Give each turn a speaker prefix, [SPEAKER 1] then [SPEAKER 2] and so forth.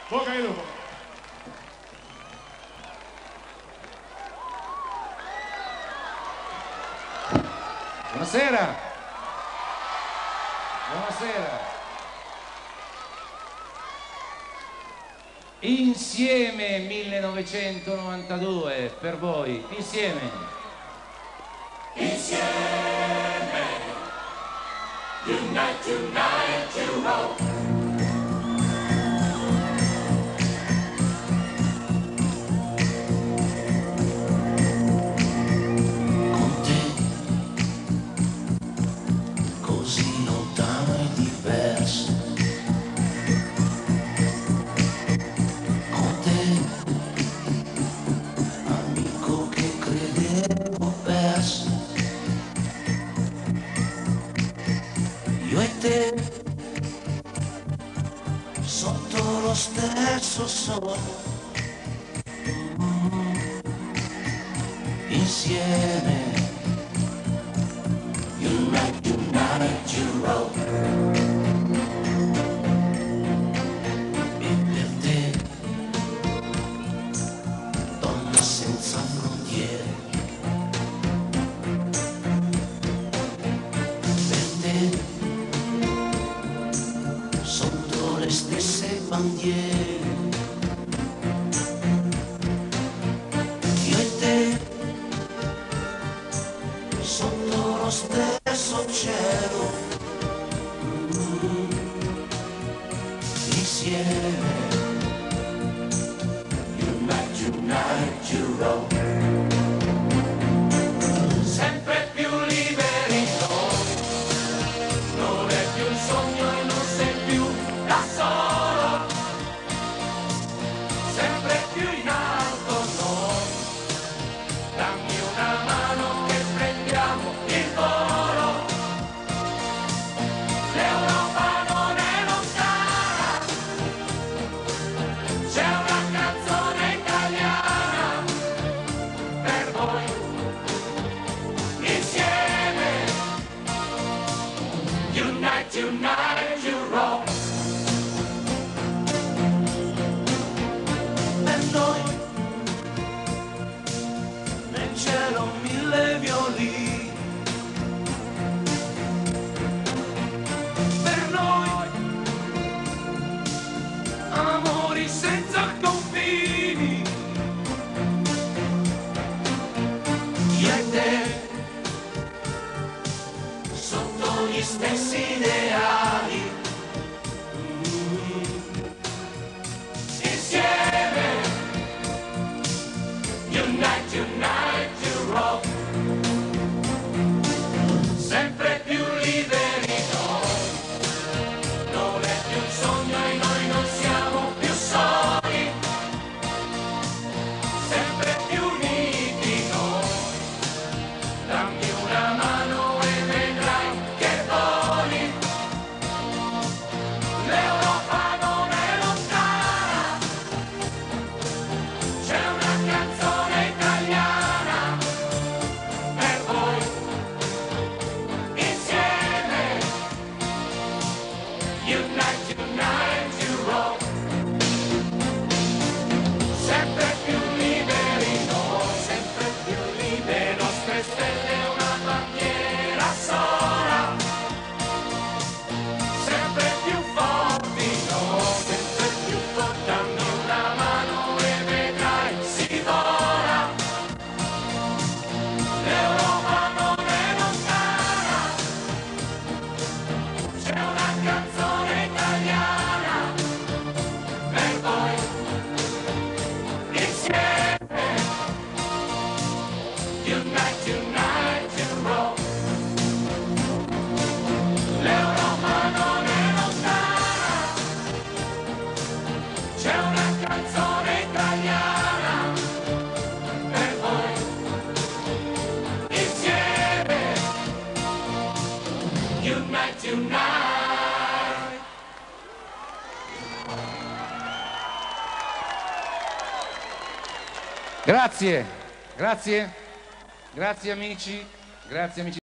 [SPEAKER 1] Bocca di lupo.
[SPEAKER 2] Buonasera. Buonasera. Insieme 1992 per voi, insieme.
[SPEAKER 3] Insieme. Unite, unite, you roll.
[SPEAKER 4] Io e te sotto lo stesso sole, insieme.
[SPEAKER 3] Unite, unite, you roll.
[SPEAKER 4] E per te, donna senza frontiere, per te sotto le stesse bandiere. Io e te sotto lo stesso cielo, insieme.
[SPEAKER 3] Unite, unite, you roll. Sempre più liberi noi, non è più un sogno e non sei più da solo, sempre più in alto noi, dammi una mano che prendiamo il volo, l'Europa non è lontana, c'è una canzone italiana per voi, insieme, unite, unite, you roll.
[SPEAKER 4] Per noi nel cielo mille violini,
[SPEAKER 3] Per noi, amori senza confini,
[SPEAKER 4] io e te sotto gli stessi ideali,
[SPEAKER 3] insieme, unite, unite, you roll. Sempre più liberi noi, non è più un sogno e noi non siamo più soli, sempre più uniti noi, dammi una mano e vedrai che voli, l'Europa non è lontana, c'è una canzone italiana per voi, insieme, unite, unite, you roll. Sempre più liberi noi, sempre più libere, le nostre stelle una bandiera sola, sempre più forti noi, sempre più forti, dammi una mano e vedrai si vola, l'Europa non è lontana, c'è una canzone italiana per voi, insieme, unite, unite, you roll. L'Europa non è lontana, c'è una canzone italiana per voi, insieme, unite, unite.
[SPEAKER 2] Grazie, grazie, grazie amici, grazie amici.